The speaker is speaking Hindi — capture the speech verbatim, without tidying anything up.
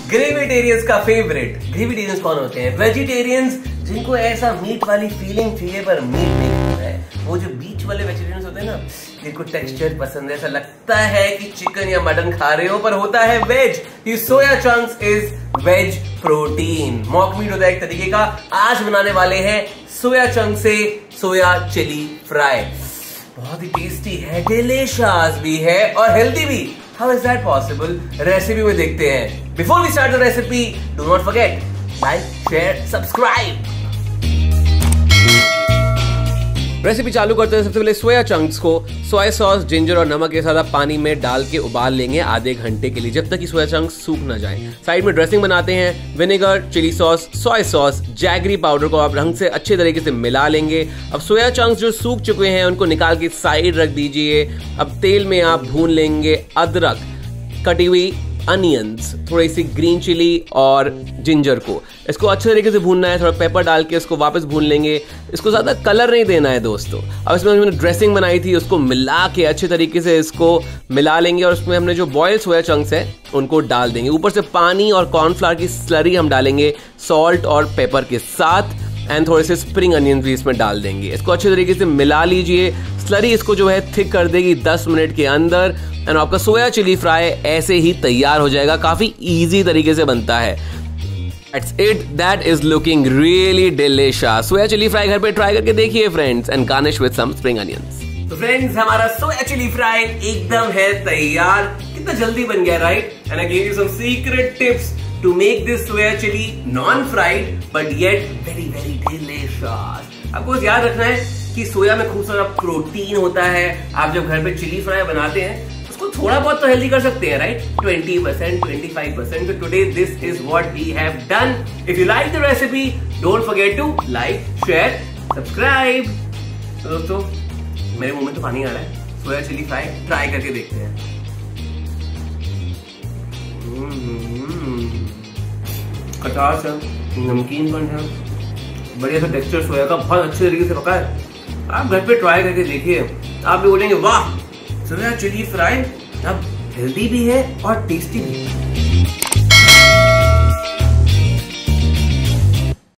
ग्रेविटेरियंस का फेवरेट। ग्रेविटेरियंस कौन होते हैं? वेजिटेरियंस जिनको ऐसा मीट वाली फीलिंग चाहिए पर मीट नहीं होता है। वो जो बीच वाले वेजिटेरियंस होते हैं ना, जिनको टेक्सचर पसंद है, ऐसा लगता है कि चिकन या मटन खा रहे हो पर होता है वेज। ये soya chunks is veg protein. Mock meat होता है एक तरीके का। आज बनाने वाले हैं सोया चंक से सोया चिली फ्राई। बहुत ही टेस्टी है, डिलीशियस भी है और हेल्दी भी। How is that possible? Recipe में देखते हैं। Before we start the recipe, do not forget like, share, subscribe. Recipe चालू करते हैं। सबसे पहले सोया चंक्स को सोया सॉस, जिंजर और नमक के साथ पानी में डाल के उबाल लेंगे आधे घंटे के लिए, जब तक कि सोया चंक्स सूख ना जाए। साइड में ड्रेसिंग बनाते हैं। Vinegar, chilli sauce, soya sauce, jaggery powder को आप रंग से अच्छे तरीके से मिला लेंगे। अब सोया चंक्स जो सूख चुके हैं उनको निकाल के साइड रख दीजिए। अब तेल में आप भून लेंगे अदरक, कटी हुई अनियंस, थोड़ी सी ग्रीन चिली और जिंजर को। इसको अच्छे तरीके से भूनना है। थोड़ा पेपर डाल के इसको वापस भून लेंगे। इसको ज़्यादा कलर नहीं देना है दोस्तों। अब इसमें हमने ड्रेसिंग बनाई थी उसको मिला के अच्छे तरीके से इसको मिला लेंगे और उसमें हमने जो बॉयल सोया चंक्स है उनको डाल देंगे। ऊपर से पानी और कॉर्नफ्लावर की स्लरी हम डालेंगे सॉल्ट और पेपर के साथ, एंड थोड़े से स्प्रिंग अनियन भी इसमें डाल देंगे। इसको अच्छे तरीके से मिला लीजिए। स्लरी इसको जो है थिक कर देगी दस मिनट के अंदर, एंड आपका सोया चिली फ्राई ऐसे ही तैयार हो जाएगा। काफी इजी तरीके से बनता है। That's it. That is looking really delicious. Soya chilli fry घर पे ट्राई करके देखिए friends, and garnish with some spring onions. तो फ्रेंड्स, हमारा सोया चिली फ्राई एकदम है तैयार। कितना जल्दी बन गया, right? And I give you some secret tips to make this soya chili non-fried but yet very very delicious. आपको याद रखना है कि सोया में खूब सारा प्रोटीन होता है। आप जब घर पे चिली फ्राई बनाते हैं उसको थोड़ा बहुत तो हेल्दी कर सकते हैं, right? Twenty percent, twenty five percent. तो today this is what we have done. If you like the recipe, don't forget to like, share, subscribe. तो दोस्तों, मेरे मुंह में तो पानी आ रहा है। सोया चिली फ्राई ट्राई करके देखते हैं। खटास है, नमकीनपन है, बढ़िया सा टेक्सचर सोया का, बहुत अच्छे तरीके से पका है। आप घर पे ट्राई करके देखिए, आप भी बोलेंगे वाह, सोया चिली फ्राई अब हेल्दी भी है और टेस्टी भी है।